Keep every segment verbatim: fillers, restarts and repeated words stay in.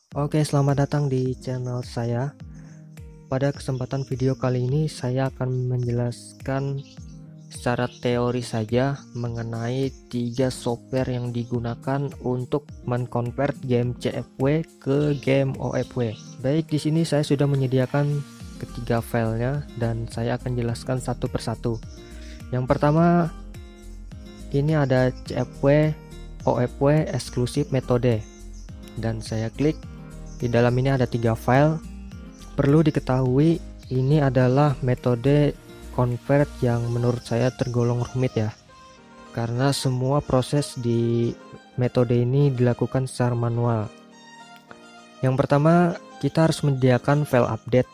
Oke, selamat datang di channel saya. Pada kesempatan video kali ini saya akan menjelaskan secara teori saja mengenai tiga software yang digunakan untuk mengkonvert game C F W ke game O F W. Baik, di sini saya sudah menyediakan ketiga filenya dan saya akan jelaskan satu persatu. Yang pertama, ini ada C F W O F W eksklusif metode, dan saya klik. Di dalam ini ada tiga file. Perlu diketahui ini adalah metode convert yang menurut saya tergolong rumit ya, karena semua proses di metode ini dilakukan secara manual. Yang pertama, kita harus menyediakan file update.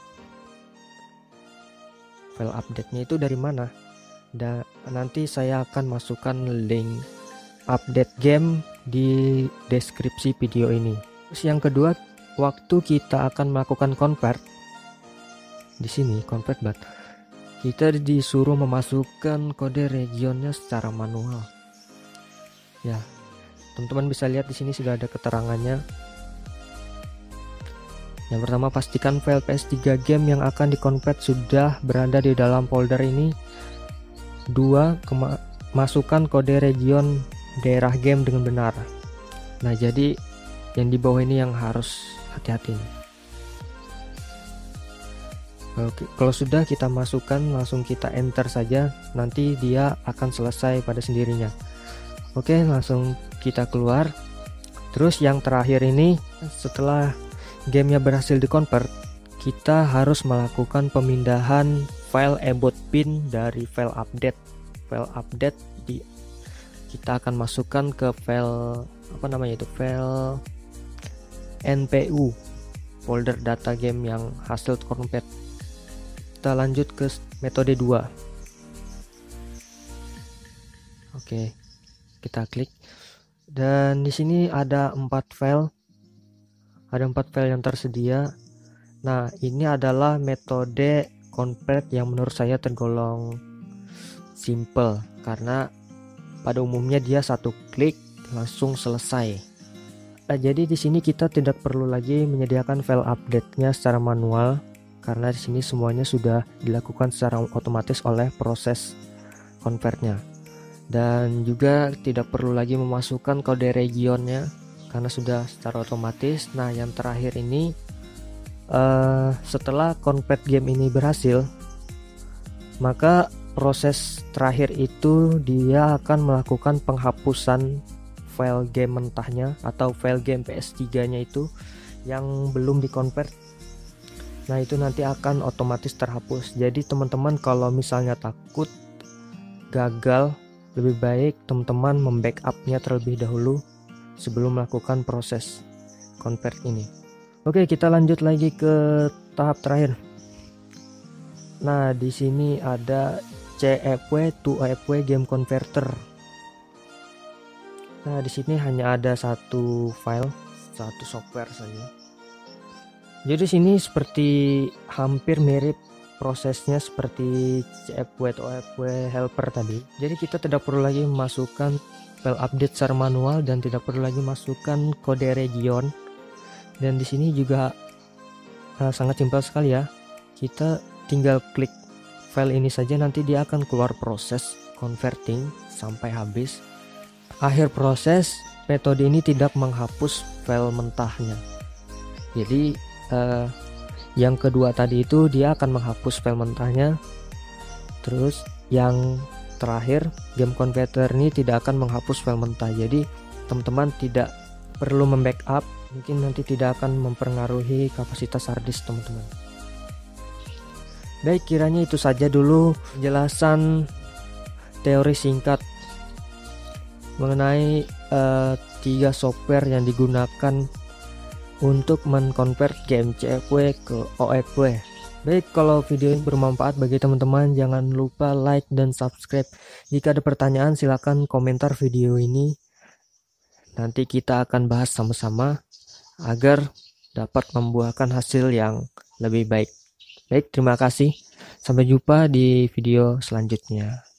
File update-nya itu dari mana? Dan nanti saya akan masukkan link update game di deskripsi video ini. Terus yang kedua, waktu kita akan melakukan convert, di sini convert but kita disuruh memasukkan kode regionnya secara manual. Ya, teman-teman bisa lihat di sini sudah ada keterangannya. Yang pertama, pastikan file P S tiga game yang akan dikonvert sudah berada di dalam folder ini. Dua, masukkan kode region daerah game dengan benar. Nah, jadi yang di bawah ini yang harus hati-hati. Oke, kalau sudah kita masukkan, langsung kita enter saja, nanti dia akan selesai pada sendirinya. Oke, langsung kita keluar. Terus yang terakhir ini, setelah gamenya berhasil dikonvert, kita harus melakukan pemindahan file about pin dari file update. File update di kita akan masukkan ke file apa namanya itu file N P U, folder data game yang hasil convert. Kita lanjut ke metode dua. Oke, kita klik, dan di sini ada empat file, ada empat file yang tersedia. Nah, ini adalah metode convert yang menurut saya tergolong simple, karena pada umumnya dia satu klik langsung selesai. Nah, jadi di sini kita tidak perlu lagi menyediakan file update-nya secara manual, karena di sini semuanya sudah dilakukan secara otomatis oleh proses convert-nya. Dan juga tidak perlu lagi memasukkan kode regionnya karena sudah secara otomatis. Nah, yang terakhir ini uh, setelah convert game ini berhasil, maka proses terakhir itu dia akan melakukan penghapusan file game mentahnya atau file game P S tiga nya itu yang belum dikonvert. Nah, itu nanti akan otomatis terhapus. Jadi teman-teman kalau misalnya takut gagal, lebih baik teman-teman membackup-nya terlebih dahulu sebelum melakukan proses convert ini. Oke, kita lanjut lagi ke tahap terakhir. Nah, di sini ada C F W to O F W game converter. Nah, di sini hanya ada satu file, satu software saja. Jadi sini seperti hampir mirip prosesnya seperti C F W to O F W helper tadi. Jadi kita tidak perlu lagi memasukkan file update secara manual dan tidak perlu lagi masukkan kode region. Dan di sini juga uh, sangat simpel sekali ya. Kita tinggal klik file ini saja, nanti dia akan keluar proses converting sampai habis. Akhir proses, metode ini tidak menghapus file mentahnya. Jadi eh, yang kedua tadi itu dia akan menghapus file mentahnya. Terus yang terakhir, game converter ini tidak akan menghapus file mentah. Jadi teman-teman tidak perlu membackup, mungkin nanti tidak akan mempengaruhi kapasitas harddisk teman-teman. Baik, kiranya itu saja dulu penjelasan teori singkat mengenai uh, tiga software yang digunakan untuk mengkonvert game C F W ke O F W. Baik, kalau video ini bermanfaat bagi teman-teman, jangan lupa like dan subscribe. Jika ada pertanyaan, silakan komentar video ini. Nanti kita akan bahas sama-sama agar dapat membuahkan hasil yang lebih baik. Baik, terima kasih. Sampai jumpa di video selanjutnya.